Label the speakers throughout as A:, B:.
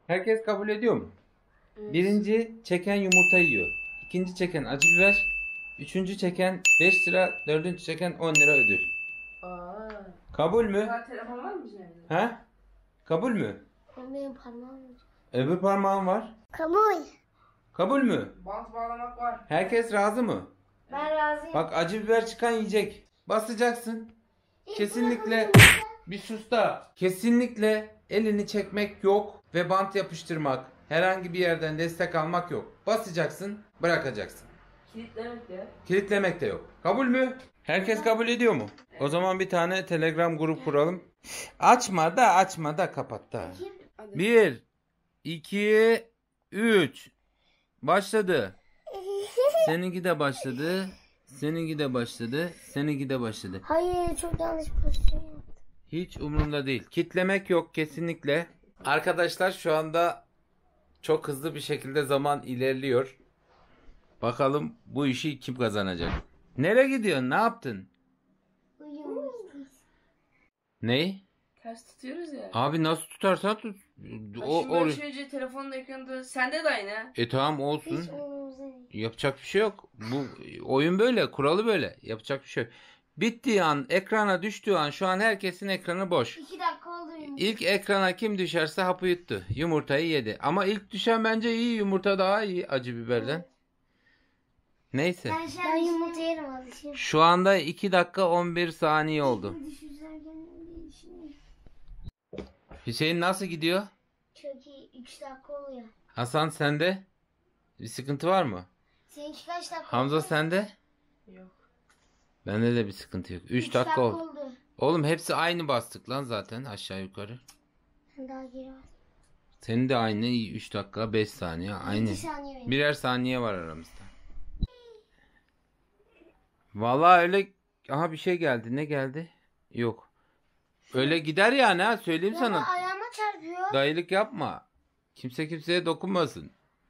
A: Herkes kabul ediyor mu?
B: Evet.
A: Birinci çeken yumurta yiyor. İkinci çeken acı biber. Üçüncü çeken 5 lira. Dördüncü çeken 10 lira ödül.
B: Aa.
A: Kabul mü?
B: Daha telefon var mı bizim evde?
A: Ha? Kabul mü?
C: Benim parmağım var.
A: Öbür parmağım var.
C: Kabul.
A: Kabul mü?
B: Bant bağlamak var.
A: Herkes razı mı?
C: Ben razıyım.
A: Bak acı biber çıkan yiyecek. Basacaksın. Kesinlikle bir sus da. Kesinlikle elini çekmek yok ve bant yapıştırmak. Herhangi bir yerden destek almak yok. Basacaksın, bırakacaksın.
B: Kilitlemek de.
A: Kilitlemek de yok. Kabul mü? Herkes kabul ediyor mu? O zaman bir tane Telegram grup kuralım. Açma da kapat da.
B: Hadi.
A: 1 2 3 Başladı. Seninki de başladı. Seninki de başladı. Seninki de başladı.
C: Hayır, çok yanlış pozisyon yaptım.
A: Hiç umurumda değil. Kitlemek yok kesinlikle. Arkadaşlar şu anda çok hızlı bir şekilde zaman ilerliyor. Bakalım bu işi kim kazanacak? Nereye gidiyorsun? Ne yaptın?
C: Uyuyoruz.
A: Ney?
B: Ters tutuyoruz ya.
A: Abi nasıl tutarsan tut.
B: Şimdi böyle şey önce telefonun ekranında sende de aynı ha.
A: Tamam olsun.
C: Hiç umurumuzda değil.
A: Yapacak bir şey yok. Bu oyun böyle, kuralı böyle. Yapacak bir şey yok. Bittiği an, ekrana düştüğü an şu an herkesin ekranı boş.
C: 2 dakika oldu benim.
A: İlk ekrana kim düşerse hapı yuttu. Yumurtayı yedi. Ama ilk düşen bence iyi. Yumurta daha iyi acı biberden. Neyse.
C: Ben yumurta yerim alışayım.
A: Şu anda 2 dakika 11 saniye oldu. Hüseyin nasıl gidiyor?
C: Çok iyi. 3 dakika oluyor.
A: Hasan sende? Bir sıkıntı var mı?
C: Seninki kaç dakika
A: Hamza
C: oldu?
A: sende?
B: Yok.
A: Bende de bir sıkıntı yok. 3
C: Üç
A: dakika oldu.
C: oldu.
A: Oğlum hepsi aynı bastık lan zaten aşağı yukarı.
C: Daha geri var.
A: Senin de aynı 3 dakika 5 saniye aynı.
C: 2 saniye benim.
A: Birer saniye var aramızda. Vallahi öyle aha bir şey geldi. Ne geldi? Yok. Öyle gider yani ha söyleyeyim
C: Ya
A: sana.
C: ayağıma çarpıyor.
A: Dayılık yapma. Kimse kimseye dokunmasın.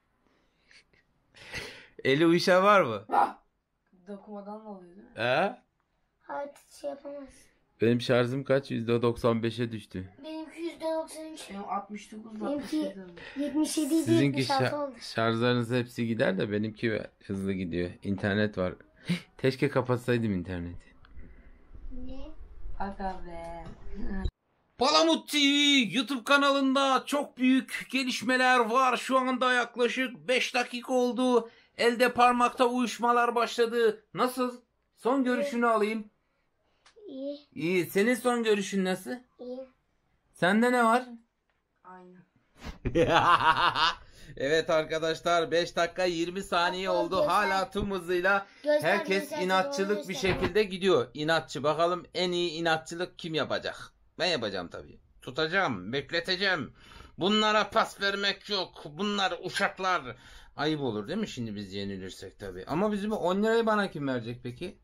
A: Eli uyuşan var mı?
B: Dokunmadan mı oluyor değil mi?
A: He?
C: Artık şey yapamaz.
A: Benim şarjım kaç? %95'e düştü.
C: Benimki %93.
B: Benim 69
C: Benimki
B: 67.
C: 77 idi,
A: Sizinki
C: 76 oldu.
A: şarjlarınız hepsi gider de benimki hızlı gidiyor. İnternet var. Keşke kapatsaydım interneti.
C: Ne?
B: Aga be.
A: Palamut TV YouTube kanalında çok büyük gelişmeler var. Şu anda yaklaşık 5 dakika oldu. Elde parmakta uyuşmalar başladı. Nasıl? Son görüşünü alayım.
C: İyi.
A: İyi. Senin son görüşün nasıl?
C: İyi.
A: Sende ne var?
B: Aynı.
A: Evet arkadaşlar 5 dakika 20 saniye
C: Bak,
A: oldu.
C: göster.
A: Hala tüm hızıyla herkes inatçılık bir şekilde gidiyor. İnatçı. Bakalım en iyi inatçılık kim yapacak? Ben yapacağım tabii. Tutacağım, bekleteceğim. Bunlara pas vermek yok. Bunlar uşaklar. Ayıp olur değil mi şimdi biz yenilirsek tabii. Ama bizim 10 lirayı bana kim verecek peki?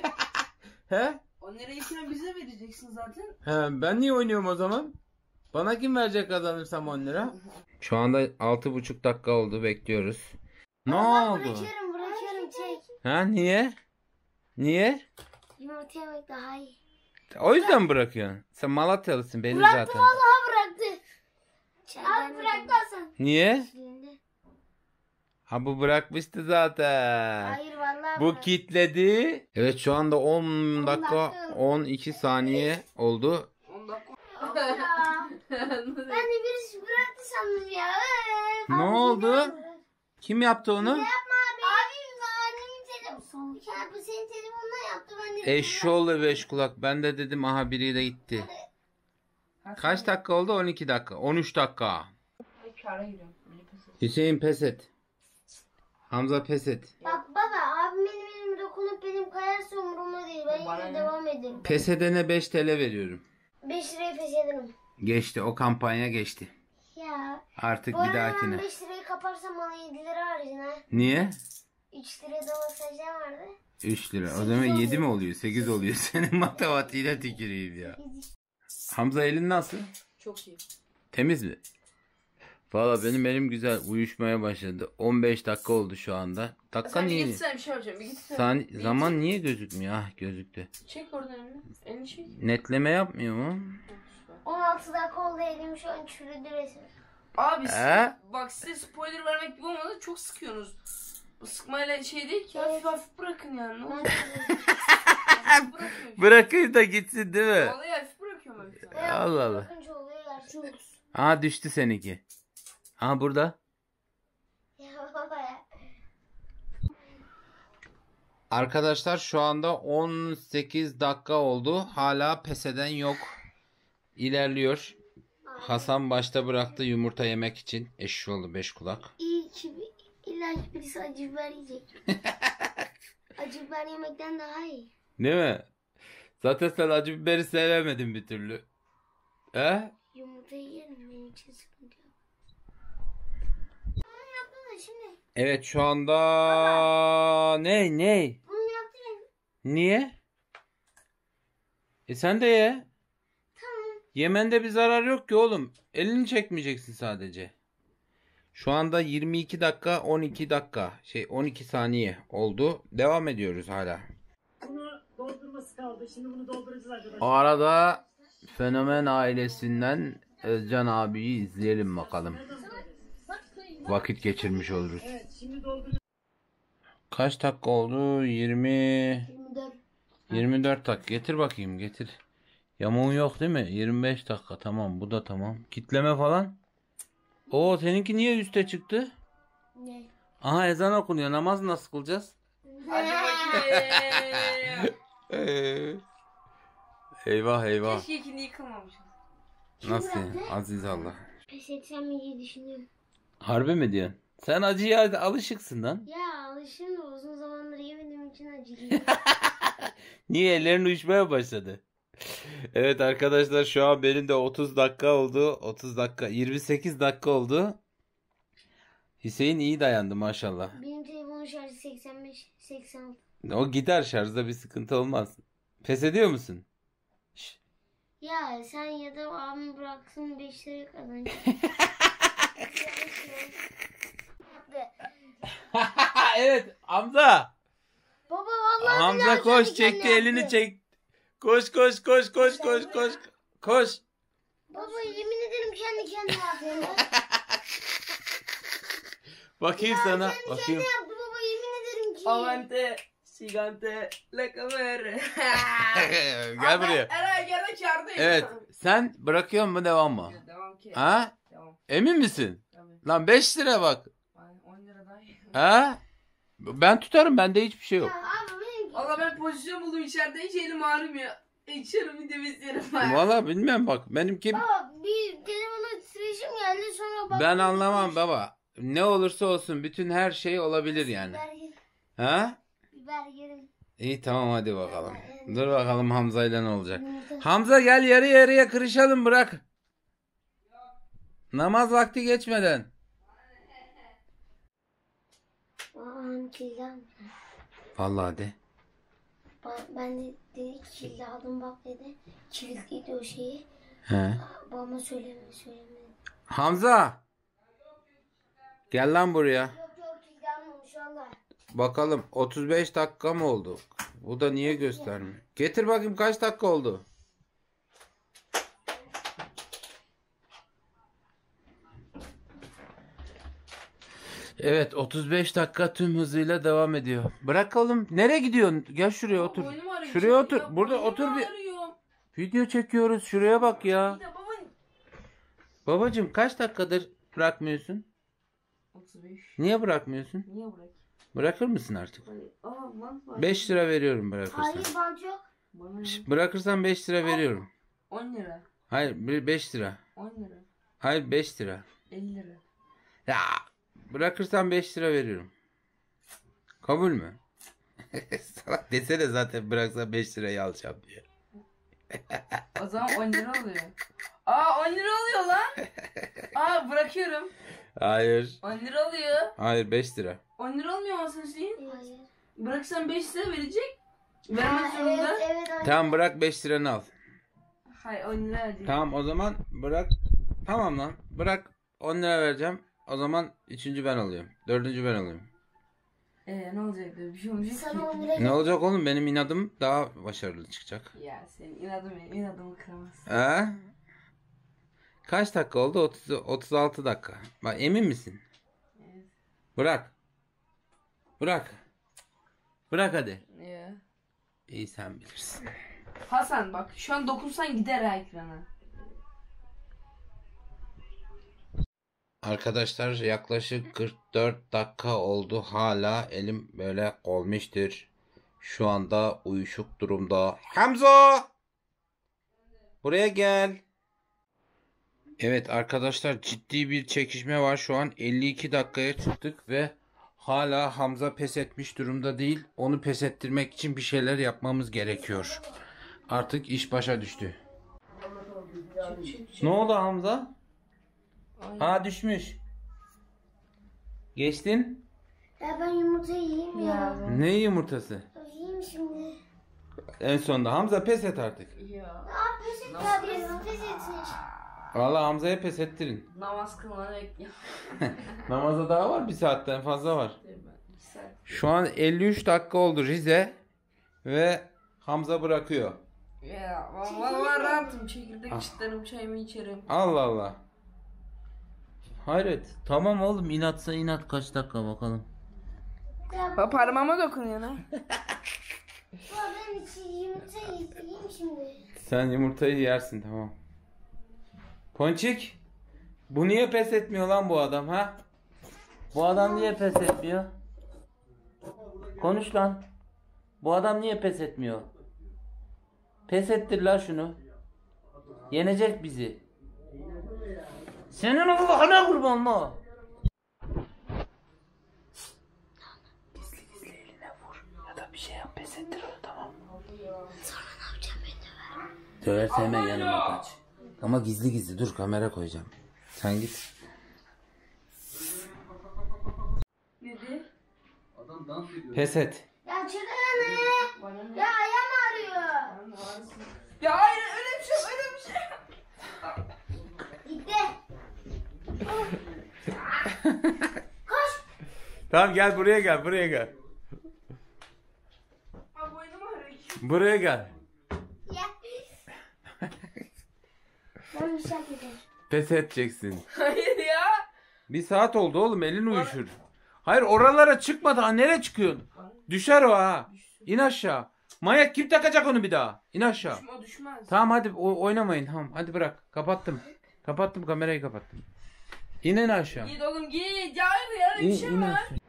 A: He?
B: 10 lirayı sen bize vereceksin zaten.
A: He, ben niye oynuyorum o zaman? Bana kim verecek kazanırsam 10 lira? Şu anda 6,5 dakika oldu bekliyoruz. Ne oldu?
C: Bırakıyorum çek.
A: Ha niye? Niye?
C: Yumurta yemek daha iyi.
A: O yüzden mi bırakıyorsun? Sen Malatyalısın belli
C: Bıraktım
A: zaten.
C: vallahi bıraktı. Abi bıraktı Hasan.
A: Niye?
C: Şimdi.
A: Ha bu bırakmıştı zaten.
C: Hayır vallahi
A: Bu
C: bıraktı.
A: kitledi. Evet şu anda 10 dakika
C: dakika.
A: 12 saniye oldu.
B: 10 dakika.
C: Ya. Ben de birisi bıraktı sandım ya.
A: Ne
C: Abi,
A: oldu?
C: yine bıraktı.
A: Kim yaptı onu?
C: Yapma abi. Abim annemin telefonu. Ya bu senin telefonundan yaptı. Ben de
A: Eşşoğlu beş kulak. Ben de dedim aha biri de gitti. Kaç dakika oldu? 12 dakika. 13 dakika.
B: Kâra giriyorum. Beni pes et.
A: Hüseyin pes et. Hamza pes et.
C: Bak baba abim benim elime dokunup benim kayarsa umurumda değil. Ben
B: Bana
C: yine
B: ne?
C: devam ederim.
A: Pes edene 5 TL veriyorum.
C: 5 liraya pes ederim.
A: Geçti. O kampanya geçti.
C: Ya.
A: Artık
C: Bu
A: bir
C: arada ben
A: dahakine.
C: 5 lirayı kaparsam bana 7 lira harcın ha.
A: Niye?
C: 3 liraya da masajlar vardı.
A: 3 lira. O zaman 7 mi oluyor? 8 oluyor. Senin matematiğine tüküreyim ya. Hamza elin nasıl?
B: Çok iyi.
A: Temiz mi? Valla benim elim güzel. Uyuşmaya başladı. 15 dakika oldu şu anda. Dakika
B: Sen bir
A: niye?
B: gitsene bir şey yapacağım. Bir gitsene. Bir
A: Zaman
B: gitsene.
A: niye gözükmüyor? Ah gözüktü.
B: Çek oradan elini. Elini çek.
A: Netleme yapmıyor mu?
C: 16 dakika oldu elim şu an çürüdü resmen.
B: Abi
A: He?
B: bak size spoiler vermek gibi olmadı, çok sıkıyorsunuz. Bu sıkmayla şey değil ki, hafif hafif bırakın yani. Ne olacak? Hafif bırakıyorum.
A: Bırakayım da gitsin değil mi?
B: Vallahi hafif bırakıyorum öyle bir tane.
A: Allah Allah.
C: Bakınca oluyor gerçi olur.
A: Aha düştü seninki. Aha burada.
C: Ya baba ya.
A: Arkadaşlar şu anda 18 dakika oldu. Hala pes eden yok. İlerliyor. Hasan başta bıraktı yumurta yemek için. Eşşoğlu 5 kulak.
C: İyi ki illa ki birisi acı biber yiyecek. Acı biber yemekten daha iyi.
A: Değil mi? Zaten sen acı biberi sevemedin bir türlü. He?
C: Yumurtayı yerim, benim için sıkıntı yok. Bunu yaptın da şimdi.
A: Evet şu anda ne?
C: Bunu yaptın.
A: Niye? Sen de ye.
C: Tamam.
A: Yemende bir zarar yok ki oğlum. Elini çekmeyeceksin sadece. Şu anda 22 dakika 12 dakika 12 saniye oldu. Devam ediyoruz hala.
D: Bunu doldurması kaldı. Şimdi bunu dolduracağız arkadaşlar.
A: O arada Fenomen ailesinden Özcan abiyi izleyelim bakalım. Vakit geçirmiş oluruz.
D: Evet, şimdi dolduruyoruz.
A: Kaç dakika oldu?
C: 24.
A: 24 dakika. Getir bakayım getir. Yamuğun yok değil mi? 25 dakika tamam bu da tamam. Kitleme falan. Oo seninki niye üste çıktı?
C: Ne?
A: Aha ezan okunuyor. Namaz nasıl kılacağız?
B: Hadi bakayım.
A: Eyvah eyvah.
B: Keşke ikini yıkılmamışız.
A: Nasıl? Aziz Allah.
C: Pes etsem iyi düşünüyorum.
A: Harbi mi diyorsun? Sen acıya alışıksın lan.
C: Ya alışın da uzun zamandır yemediğim için acı geliyor.
A: Niye ellerin uyuşmaya başladı? Evet arkadaşlar şu an benim de 30 dakika oldu. 30 dakika 28 dakika oldu. Hüseyin iyi dayandı maşallah.
C: Benim telefonun şarjı 85, 86.
A: O gider şarjda bir sıkıntı olmaz. Pes ediyor musun? Şş.
C: Ya sen ya da abim bıraksın 5 lira kazanacak.
A: Evet Hamza.
C: Baba vallahi
A: Hamza
C: billahi
A: koş
C: kendi
A: çekti
C: kendine
A: elini
C: yaptı.
A: çek. Koş. Koş.
C: Baba yemin ederim kendi kendine yapıyor.
A: Bakayım sana.
C: Kendi
A: Bakayım.
C: kendine yaptı baba yemin ederim ki.
B: Avante, sigante, la camera.
A: Gel buraya.
B: Eray gene kârdayım.
A: Evet. Sen bırakıyor mu devam mı?
B: Devam ki.
A: Ha?
B: Devam.
A: Emin misin?
B: Tabii.
A: Lan 5 lira bak.
B: Ay, 10 lira daha iyi.
A: Ha? Ben tutarım bende hiçbir şey yok.
C: Ya abi benim
B: Valla ben pozisyon buldum içeride, hiç elim ağrımıyor. İçerim bir de bizlerim var.
A: Valla bilmem bak benimki
C: baba bir telefona titreşim geldi sonra bak.
A: ben anlamam baba. Ne olursa olsun bütün her şey olabilir yani.
C: Biber yerim.
A: Ha?
C: Biber yerim.
A: İyi tamam hadi bakalım. Dur bakalım Hamza ile ne olacak.
C: Yumurta.
A: Hamza gel yarı yarıya kırışalım bırak. Namaz vakti geçmeden.
C: Aa kilden.
A: Vallahi de.
C: Ben de dedi ki kilidi aldım bak dedi. Kilitliydi o şeyi.
A: He.
C: Babama söylemedi.
A: Hamza. Gel lan buraya.
C: Yok kilidi almamış valla.
A: Bakalım 35 dakika mı oldu? Bu da niye göstermiyor? Getir bakayım kaç dakika oldu? Evet 35 dakika tüm hızıyla devam ediyor. Bırak oğlum. Nereye gidiyorsun? Gel şuraya otur.
B: Boynum ağrıyor.
A: Şuraya otur.
B: Ya,
A: Burada
B: boynum
A: otur bir.
B: ağrıyor.
A: Video çekiyoruz. Şuraya bak ya.
B: Bir de baba.
A: Babacım kaç dakikadır bırakmıyorsun?
B: 35.
A: Niye bırakmıyorsun?
B: Niye bırak?
A: Bırakır mısın artık?
B: Aa mant var.
A: 5 lira veriyorum bırakırsan.
C: Hayır bant yok.
B: Bana ne?
A: Bırakırsan 5 lira veriyorum.
B: 10 lira.
A: Hayır 5 lira.
B: 10 lira.
A: Hayır 5 lira.
B: 50 lira.
A: Ya bırakırsan 5 lira veriyorum. Kabul mü? Salak desene zaten bıraksan 5 lirayı alacağım diye.
B: O zaman 10 lira oluyor. Aa 10 lira oluyor lan. Aa bırakıyorum.
A: Hayır.
B: 10 lira oluyor.
A: Hayır 5 lira.
B: 10 lira olmuyor mu Hüseyin?
C: Hayır.
B: Bıraksan 5 lira verecek. Vermek
C: Ha,
B: zorunda.
C: evet.
A: Tamam bırak 5 liranı al.
B: Hayır 10 lira verecek.
A: Tamam o zaman bırak. Tamam lan bırak 10 lira vereceğim. O zaman 3. ben alıyorum. 4. ben alıyorum.
B: Ne olacak? Bir şey olmayacak ki.
C: Sana 10 lira
A: Ne olacak oğlum benim inadım daha başarılı çıkacak.
B: Ya senin inadın benim inadımı kıramaz.
A: He? Kaç dakika oldu? 36 dakika. Bak emin misin?
B: Evet.
A: Bırak. Bırak. Bırak hadi.
B: Ya.
A: İyi sen bilirsin.
B: Hasan bak şu an dokunsan gider ha ekrana.
A: Arkadaşlar yaklaşık 44 dakika oldu. Hala elim böyle olmuştur. Şu anda uyuşuk durumda. Hamza! Buraya gel. Evet arkadaşlar ciddi bir çekişme var. Şu an 52 dakikaya çıktık ve hala Hamza pes etmiş durumda değil. Onu pes ettirmek için bir şeyler yapmamız gerekiyor. Artık iş başa düştü. Ne oldu Hamza? Ha düşmüş. Geçtin.
C: Ya ben yumurta yiyeyim ya.
A: Ne yumurtası?
C: Yiyeyim şimdi.
A: En sonunda Hamza pes et artık.
B: Ya.
C: Pes et ya. Pes etsin.
A: Vallahi Hamza'ya pes ettirin.
B: Namaz kılmanı bekliyorum.
A: Namaza daha var, bir saatten fazla var. Şu an 53 dakika oldu Rize ve Hamza bırakıyor.
B: Ya vallahi rahatım. Çekirdek çıtlarım, çayımı içerim.
A: Allah Allah. Hayret. Tamam oğlum, inatsa inat, kaç dakika bakalım.
B: Parmağıma dokunuyor lan.
C: Ben yumurta yiyeyim şimdi.
A: Sen yumurtayı yersin, tamam. Ponçik. Bu niye pes etmiyor lan bu adam ha? Bu adam niye pes etmiyor? Konuş lan. Bu adam niye pes etmiyor? Pes ettir lan şunu. Yenecek bizi. Senin Allah'ına kurban mı? Gizli gizli eline vur. Ya da bir şey yap, pes ettir onu, tamam mı?
C: Sonra ne yapacağım beni ver.
A: Döverse hemen yanıma kaç. Ama gizli gizli dur, kamera koyacağım. Sen git.
B: Nedir?
A: Pes et.
C: Ya çıkın ne? Ya ayağım ağrıyor.
B: Ya hayır öyle bir şey öyle bir şey.
C: Gitti. Koş.
A: Tamam gel buraya gel, buraya gel.
B: Bak boynum ağrıyor.
A: Buraya gel.
C: Ya. Ben bir şey yapacağım.
A: Pes edeceksin.
B: Hayır ya.
A: Bir saat oldu oğlum, elin uyuşur. Hayır oralara çıkma daha, nereye çıkıyorsun? Düşer o ha. İn aşağı. Manyak, kim takacak onu bir daha? İn aşağı.
B: O düşmez.
A: Tamam hadi oynamayın, tamam hadi bırak. Kapattım. Kapattım, kamerayı kapattım. İnin aşağı.
B: Git oğlum git. Ya hayır ya bir şey
A: İn
B: var.
A: aşağı.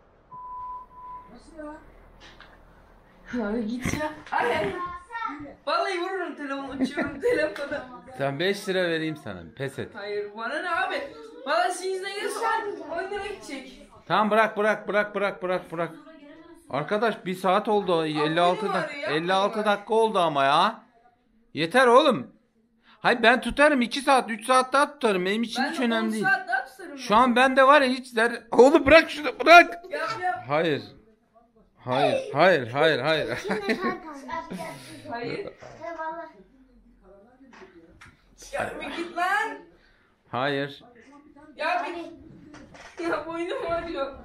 B: Ya git ya. Hayır. Vallahi vururum telefonu, uçuyorum telefonu.
A: Sen 5 lira vereyim sana, pes et.
B: Hayır bana ne abi? Vallahi sinizden gelirse 10 lira gidecek.
A: Tamam bırak. Arkadaş bir saat oldu, 56 dakika oldu ama ya. Yeter oğlum. Hayır ben tutarım, 2 saat 3 saat daha tutarım, benim için hiç önemli değil.
B: saat daha tutarım.
A: Şu an bende var ya hiç der. Oğlum bırak şunu, bırak.
B: Yap yap.
A: Hayır.
B: Hayır.
C: Vallahi.
B: Ya bir git lan.
A: Hayır.
B: Ya bir. Ya boynum ağrıyor.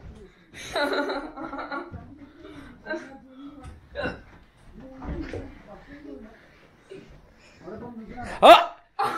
A: Ha!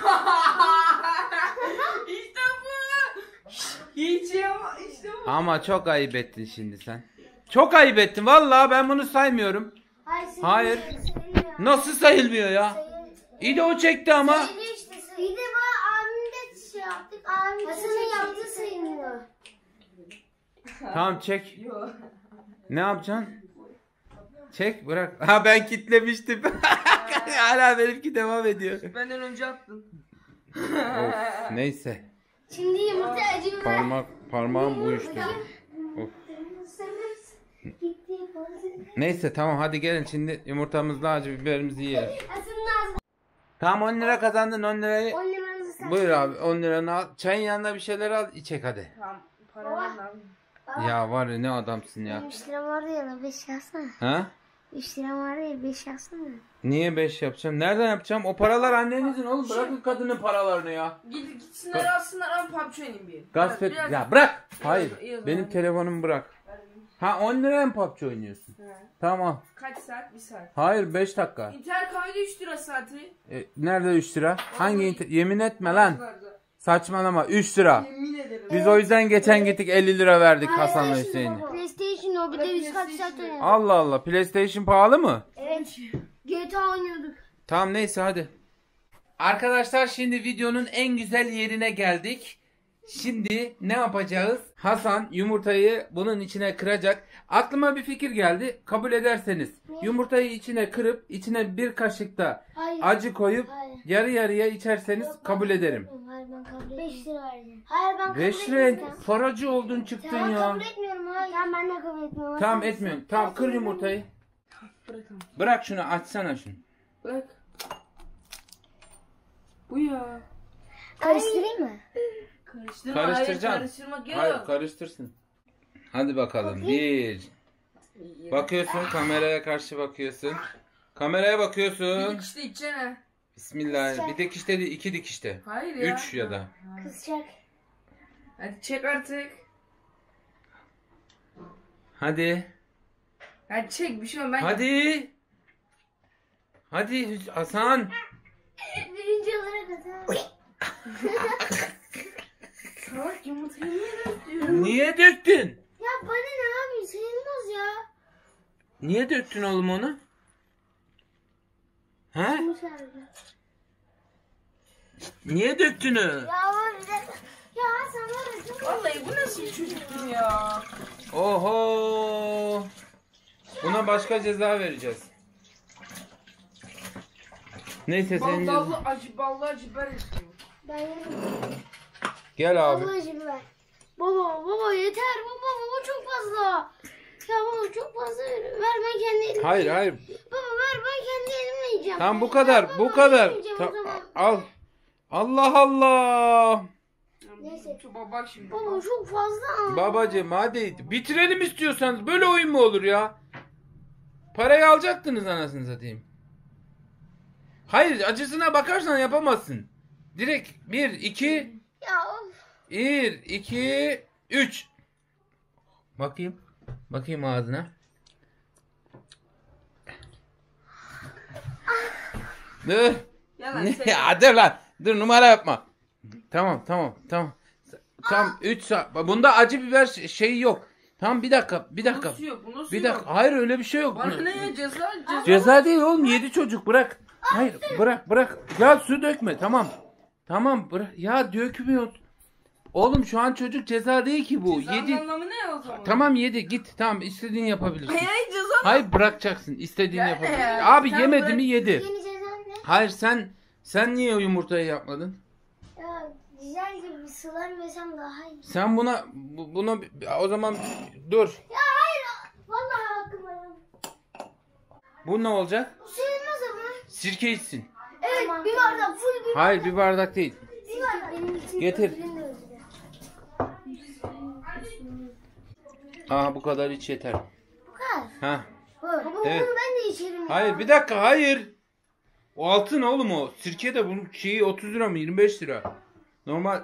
B: İşte bu. Hiç ama işte bu.
A: Ama çok ayıp ettin şimdi sen. Çok ayıp ettin vallahi, ben bunu saymıyorum. Hayır. Nasıl sayılmıyor ya? İyi de o çekti ama.
C: Bir de bu abim de şey yaptık. Abim Hasan'ın yaptığı sayılmıyor.
A: Tamam çek.
B: Yok.
A: Ne yapacaksın? Çek, bırak. Ha ben kitlemiştim. Hala benimki devam ediyor.
B: Benden önce attın.
A: Of, neyse.
C: Şimdi yumurta acı biber.
A: Parmağım uyuştu. Of.
C: Gitti.
A: Neyse tamam hadi gelin şimdi yumurtamızla acı biberimizi yiyelim.
C: Hasan'ın ağzı.
A: Tamam 10 lira kazandın, 10 lirayı.
C: 10 liranızı sen.
A: Buyur abi 10 liranı al. Çayın yanında bir şeyler al, içek hadi.
B: Tamam. Paranı al.
A: Ya var ya, ne adamsın ya.
C: 3 lira vardı ya, 5 yazsana.
A: Ha?
C: 3 lira vardı ya, 5 yazsana.
A: Niye 5 yapacağım? Nereden yapacağım? O paralar annenizin oğlum. Bırakın kadının paralarını ya.
B: Gitsinler alsınlar ama PUBG oynayayım bir.
A: Gasp et.
B: Biraz-
A: Ya bırak. Hayır.
B: İyi o zaman.
A: Benim telefonumu bırak. Ha 10 liraya mı PUBG oynuyorsun?
B: He.
A: Tamam.
B: Kaç saat? 1 saat.
A: Hayır 5 dakika.
B: İnternet kafede 3 lira saati.
A: Nerede 3 lira? Hangi yemin etme lan.
B: Bazılarda.
A: Saçmalama 3 lira.
B: Yemin ederim.
A: Biz o yüzden geçen gittik 50 lira verdik
C: Hayır,
A: Hasan'la
C: şimdi
A: Hüseyin'e.
C: baba. PlayStation o bir de biz kaç saat oynadık.
A: Allah Allah, PlayStation pahalı mı?
C: Evet. GTA oynuyorduk.
A: Tamam neyse hadi. Arkadaşlar şimdi videonun en güzel yerine geldik. Şimdi ne yapacağız? Hasan yumurtayı bunun içine kıracak. Aklıma bir fikir geldi. Kabul ederseniz yumurtayı içine kırıp içine bir kaşık da
C: Hayır.
A: acı koyup
C: Hayır.
A: yarı yarıya içerseniz
C: Yok,
A: kabul
C: ben
A: ederim.
C: Hayır ben kabul etmiyorum. 5 lira vereceğim. Hayır ben kabul
A: 5
C: etmiyorum.
A: lira paracı oldun çıktın
C: Tamam
A: ya.
C: kabul etmiyorum hayır. Tamam ben de kabul etmiyorum.
A: Tamam etmiyorum. Tamam kır yumurtayı.
B: Bırakın.
A: Bırak şunu, açsana şunu.
B: Bırak. Bu ya.
C: Karıştırayım mı?
B: Karıştırma.
A: Karıştıracaksın.
B: Hayır, karıştırmak yok.
A: Hayır karıştırsın. Hadi bakalım. Bir. Bakıyorsun kameraya karşı bakıyorsun. Kameraya
B: Bir
A: bakıyorsun.
B: dikişte içene.
A: Bismillah. Bir dikişte değil, 2 dikişte.
B: Hayır ya.
A: 3 ya da.
C: Kısacak.
B: Hadi çek artık.
A: Hadi.
B: Hadi çek bir şey olmaz.
A: Hadi. Hadi Hasan.
C: Birinci olarak atalım.
B: Salak yumurtayı niye döktün?
A: Niye döktün?
C: Ya bana ne abi sayılmaz ya.
A: Niye döktün oğlum onu? Ha? Niye döktün onu?
C: Ya abi de... Ya sen var ya çok...
B: Vallahi bu nasıl bir çocuktur ya?
A: Oho. Buna başka ceza vereceğiz. Neyse senin
B: Ballı acı biber istiyor.
C: Ben yerim.
A: Gel abi.
C: Vallahi biber. Baba yeter baba çok fazla. Ya baba çok fazla ver ben kendi elimle.
A: Hayır hayır.
C: Baba ver ben kendi elimle yiyeceğim.
A: Tamam bu kadar.
C: Ya
A: Bu
C: baba,
A: kadar.
C: yemeyeceğim o zaman.
A: Al. Allah Allah.
C: Neyse.
B: Bak şimdi.
C: Baba çok fazla.
A: Babacığım hadi bitirelim istiyorsanız. Böyle oyun mu olur ya? Parayı alacaktınız anasını satayım. Hayır acısına bakarsan yapamazsın. Direkt 1 2
C: Ya of.
A: 1 2 3. Bakayım. Bakayım ağzına. Dur.
B: Yalan
A: Ne?
B: söyle.
A: Hadi lan. Dur numara yapma. Tamam. Tam 3 saat. Bunda acı biber şeyi yok. Tamam bir dakika.
B: Nasıl yok? Bu nasıl
A: Bir
B: yok?
A: dakika. Hayır öyle bir şey yok.
B: Bana ne ya ceza?
A: Ceza değil oğlum. 7 çocuk bırak. Hayır bırak. Ya su dökme tamam. Tamam bırak. Ya dökmüyor. Oğlum şu an çocuk ceza değil ki bu.
B: Cezanın
A: 7.
B: anlamı ne o zaman?
A: Tamam 7 git. Tamam istediğini yapabilirsin.
B: Hayır ceza.
A: Hayır bırakacaksın. İstediğini
B: Ya,
A: yapabilirsin.
B: ya.
A: Abi
B: Sen
A: yemedi
B: bırak.
A: mi yedi.
C: Yeni cezam ne?
A: Hayır sen niye o yumurtayı yapmadın?
C: Ya güzelce bir sular versem daha iyi.
A: Sen buna o zaman dur.
C: Ya hayır. Vallahi hakkım var.
A: Bu ne olacak?
C: Sayılmaz ama.
A: Sirke içsin.
C: Evet tamam, bir bardak full bir
A: Hayır bir bardak değil.
C: bardak. Benim için
A: Getir.
C: ödülüm de ödülü.
A: Aha bu kadar iç yeter.
C: Bu kadar.
A: Ha.
C: Baba
A: Evet.
C: bunu ben de içerim ya.
A: Hayır bir dakika hayır. O altın oğlum o. Sirke de bunun şeyi 30 lira mı 25 lira. Normal.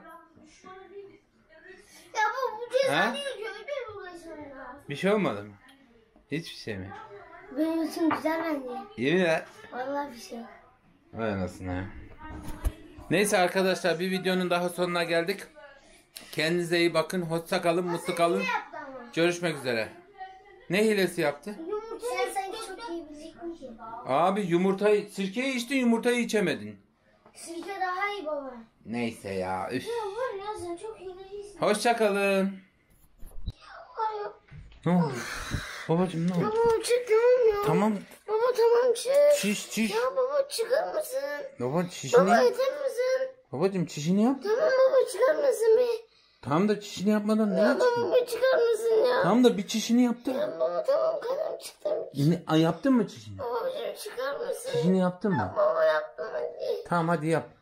C: Ya bu ceza
A: Ha?
C: değil ki ödül bulaşıyor.
A: Bir şey olmadı mı? Hiçbir şey mi?
C: Benim için güzel bence.
A: Yemin et.
C: Vallahi bir şey.
A: Vay anasını ha. Neyse arkadaşlar bir videonun daha sonuna geldik. Kendinize iyi bakın. Hoşça kalın, mutlu kalın.
C: Yaptı ama.
A: Görüşmek üzere. Ne hilesi yaptı?
C: Yumurtayı sanki çok iyi bilecektin ki.
A: Abi yumurtayı, sirkeyi içtin yumurtayı içemedin.
C: Sirke daha iyi baba.
A: Neyse ya. Üf.
C: Ya var ya sen çok iyi değilsin.
A: Hoşça kalın.
C: Ay,
A: Ne oldu? Babacım ne oldu?
C: baba çık tamam ya.
A: Tamam.
C: Baba tamam çık.
A: Çiş.
C: Ya baba çıkar mısın?
A: Baba çişini
C: Baba
A: yap.
C: yeter misin?
A: Babacım çişini yap.
C: Tamam baba çıkar mısın bir?
A: Tam da çişini yapmadan ne
C: Ya
A: yaptın?
C: baba bir çıkar mısın ya?
A: Tam da bir çişini yaptı.
C: Ya baba tamam kanım çıktım.
A: Yaptın mı çişini?
C: Babacığım çıkar mısın?
A: Çişini yaptın mı?
C: Baba yaptım hadi.
A: Tamam hadi yap.